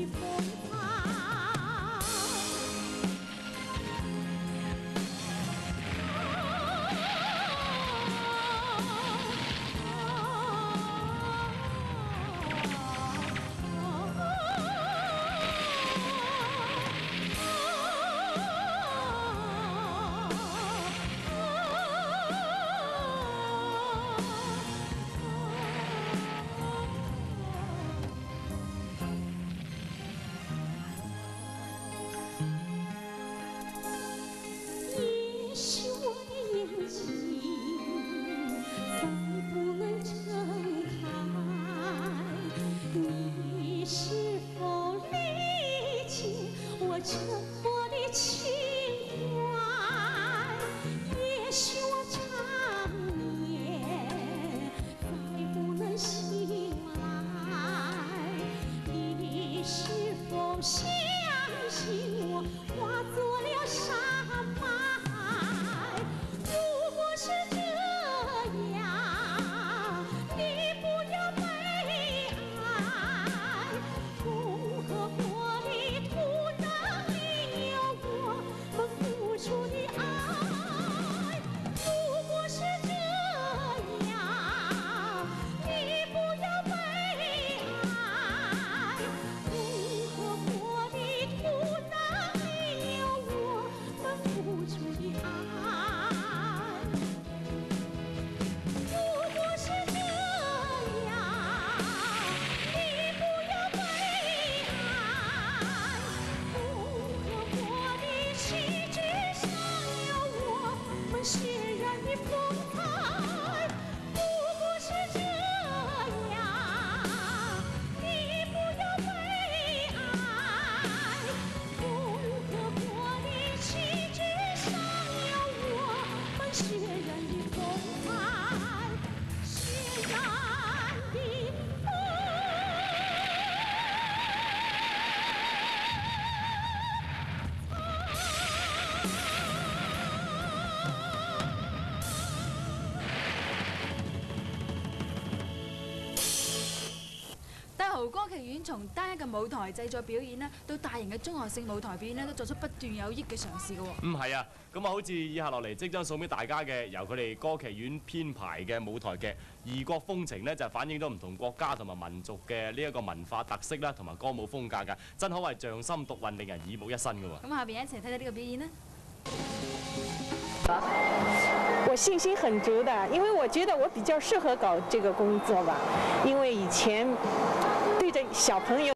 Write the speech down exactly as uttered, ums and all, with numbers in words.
豪歌劇院從單一嘅舞台製作表演咧，到大型嘅綜合性舞台表演咧，都作出不斷有益嘅嘗試嘅喎。 嗯，係啊，咁啊，好似以下落嚟即將送俾大家嘅，由佢哋歌劇院編排嘅舞台劇《異國風情》呢，就反映咗唔同國家同埋民族嘅呢一個文化特色啦，同埋歌舞風格㗎，真可謂匠心獨運，令人耳目一新嘅喎。 咁下邊一齊睇睇呢個表演啦。 我信心很足的，因为我觉得我比较适合搞这个工作吧，因为以前对着小朋友。